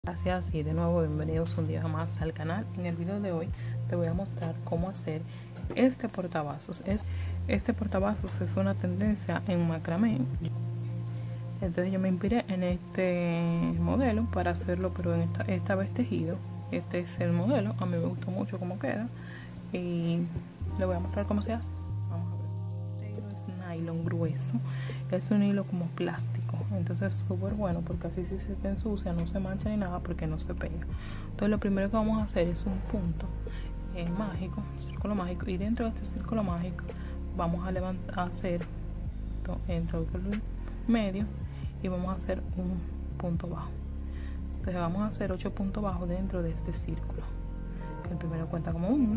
Gracias y de nuevo bienvenidos un día más al canal. En el video de hoy te voy a mostrar cómo hacer este portavasos. Este portavasos es una tendencia en macramé. Entonces yo me inspiré en este modelo para hacerlo, pero en esta vez tejido. Este es el modelo, a mí me gustó mucho cómo queda y le voy a mostrar cómo se hace. Vamos a ver. Este hilo es nylon grueso, es un hilo como plástico, entonces es súper bueno porque así si se te ensucia no se mancha ni nada porque no se pega. Entonces lo primero que vamos a hacer es un punto mágico, círculo mágico, y dentro de este círculo mágico vamos a hacer dentro del medio y vamos a hacer un punto bajo. Entonces vamos a hacer 8 puntos bajos dentro de este círculo. El primero cuenta como 1,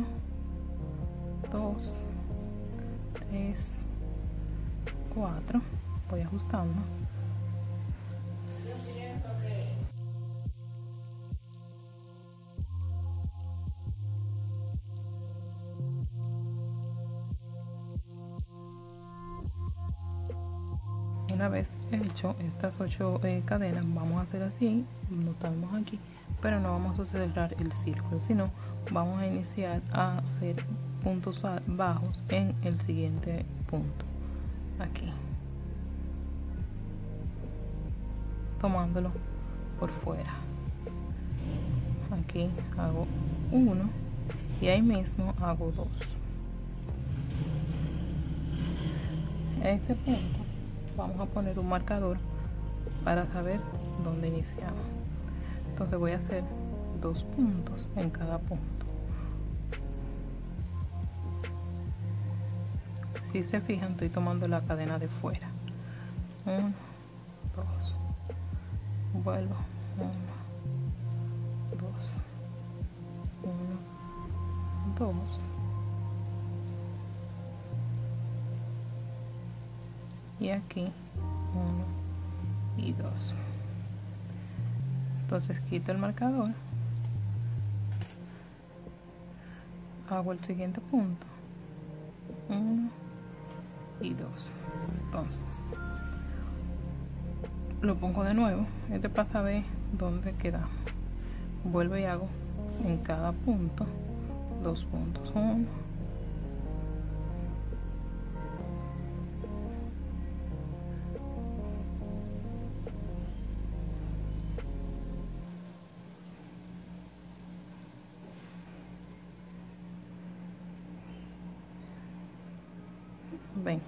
2, 3, 4, voy ajustando, 1. Una vez hecho estas 8 cadenas, vamos a hacer así, notamos aquí, pero no vamos a cerrar el círculo, sino vamos a iniciar a hacer puntos bajos en el siguiente punto, aquí, tomándolo por fuera. Aquí hago 1 y ahí mismo hago 2. En este punto vamos a poner un marcador para saber dónde iniciamos. Entonces voy a hacer 2 puntos en cada punto. Si se fijan, estoy tomando la cadena de fuera. 1, 2, vuelvo, 1, 2, 1, 2, y aquí 1 y 2. Entonces quito el marcador, hago el siguiente punto, 1 y 2. Entonces lo pongo de nuevo, para saber dónde quedamos. Vuelvo y hago en cada punto 2 puntos, 1, ven.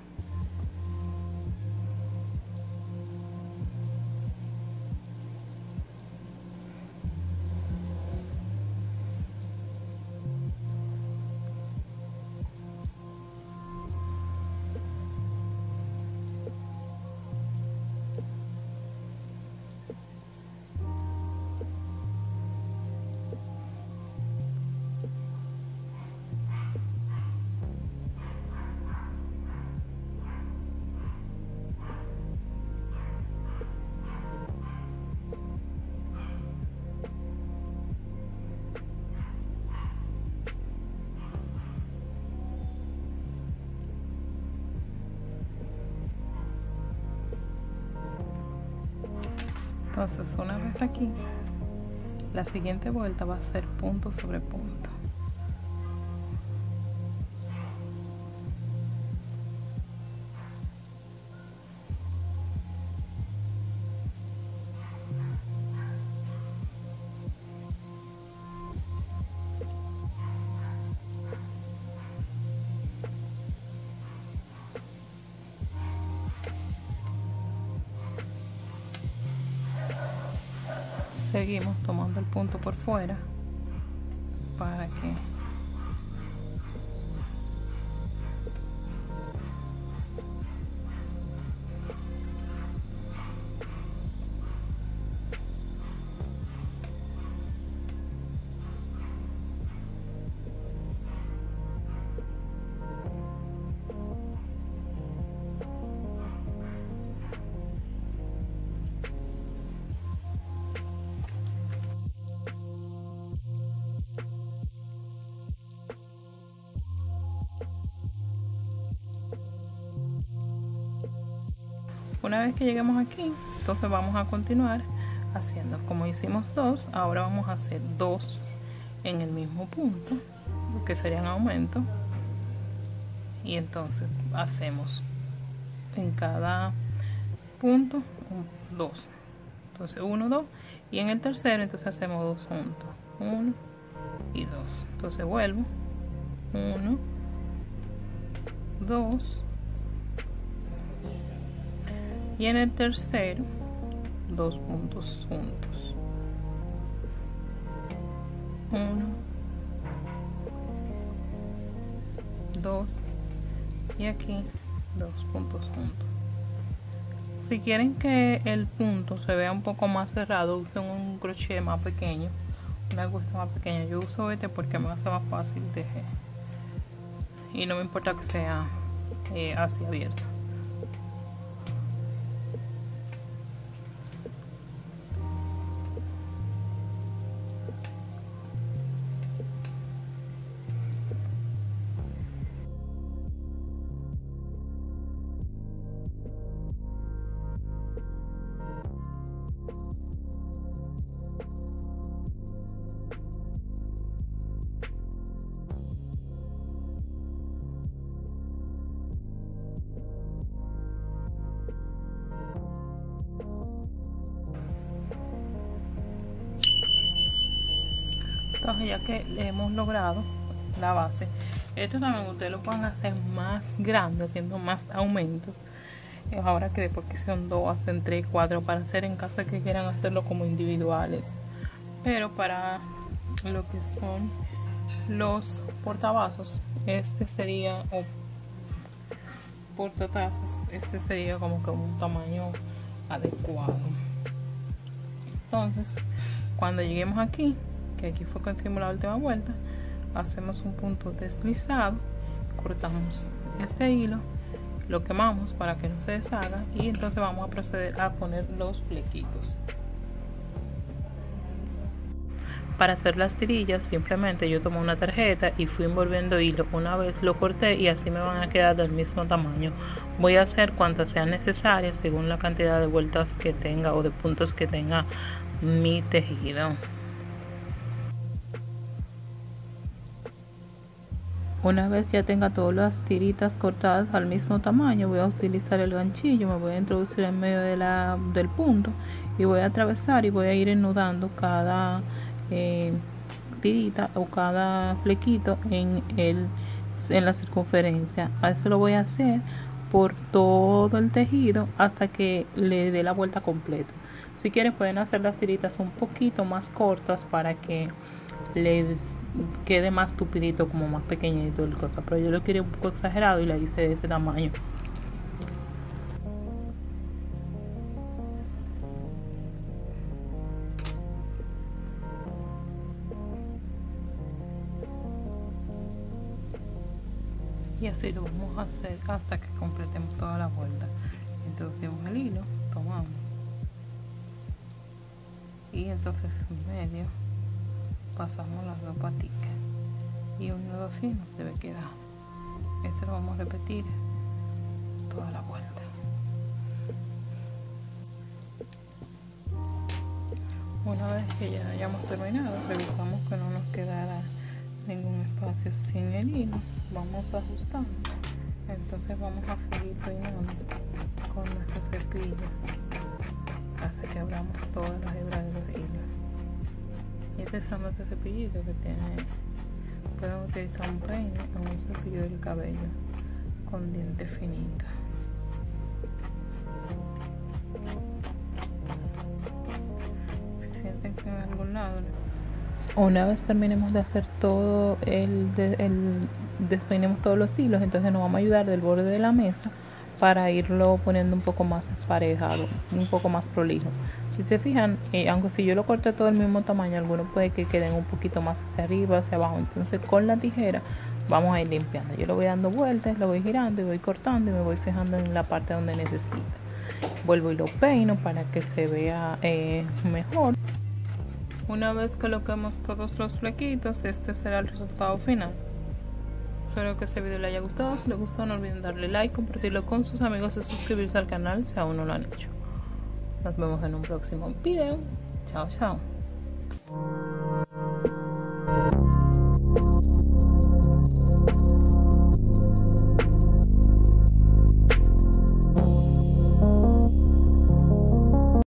Entonces una vez aquí, la siguiente vuelta va a ser punto sobre punto. Seguimos tomando el punto por fuera para que una vez que lleguemos aquí, entonces vamos a continuar haciendo. Como hicimos 2, ahora vamos a hacer 2 en el mismo punto, que serían aumento, y entonces hacemos en cada punto 2, entonces 1, 2, y en el tercero entonces hacemos 2 juntos, 1 y 2, entonces vuelvo 1, 2, y en el tercero 2 puntos juntos, 1, 2, y aquí 2 puntos juntos. Si quieren que el punto se vea un poco más cerrado, usen un crochet más pequeño, una aguja más pequeña. Yo uso este porque me hace más fácil tejer y no me importa que sea así abierto. Entonces, ya que hemos logrado la base, esto también ustedes lo pueden hacer más grande, haciendo más aumentos. Ahora que después que son 2, hacen 3, 4 para hacer en caso de que quieran hacerlo como individuales. Pero para lo que son los portavasos, este sería, o portatazas, este sería como que un tamaño adecuado. Entonces, cuando lleguemos aquí, que aquí fue que hicimos la última vuelta, hacemos un punto deslizado, cortamos este hilo, lo quemamos para que no se deshaga, y entonces vamos a proceder a poner los flequitos. Para hacer las tirillas, simplemente yo tomé una tarjeta y fui envolviendo hilo. Una vez lo corté y así me van a quedar del mismo tamaño. Voy a hacer cuantas sean necesarias según la cantidad de vueltas que tenga o de puntos que tenga mi tejido. Una vez ya tenga todas las tiritas cortadas al mismo tamaño, voy a utilizar el ganchillo, me voy a introducir en medio del punto y voy a atravesar y voy a ir enudando cada tirita o cada flequito en la circunferencia. A eso lo voy a hacer por todo el tejido hasta que le dé la vuelta completa. Si quieren pueden hacer las tiritas un poquito más cortas para que les quede más tupidito, como más pequeñito el cosa, pero yo lo quería un poco exagerado y la hice de ese tamaño. Y así lo vamos a hacer hasta que completemos toda la vuelta. Introducimos el hilo, tomamos y entonces en medio pasamos las 2 paticas y un nudo así nos debe quedar. Esto lo vamos a repetir toda la vuelta. Una vez que ya hayamos terminado, revisamos que no nos quedara ningún espacio sin el hilo, vamos ajustando. Entonces vamos a seguir peinando con nuestro cepillo hasta que abramos todas las hebras de los hilos. Y este es nuestro cepillito que tiene, pueden utilizar un peine o un cepillo del cabello con dientes finitos. Si sienten que en algún lado, una vez terminemos de hacer todo despeinemos todos los hilos, entonces nos vamos a ayudar del borde de la mesa para irlo poniendo un poco más emparejado, un poco más prolijo. Si se fijan, aunque si yo lo corté todo el mismo tamaño, algunos puede que queden un poquito más hacia arriba, hacia abajo. Entonces con la tijera vamos a ir limpiando. Yo lo voy dando vueltas, lo voy girando y voy cortando y me voy fijando en la parte donde necesito. Vuelvo y lo peino para que se vea mejor. Una vez coloquemos todos los flequitos, este será el resultado final. Espero que este video les haya gustado. Si les gustó, no olviden darle like, compartirlo con sus amigos y suscribirse al canal si aún no lo han hecho. Nos vemos en un próximo video. Chao, chao.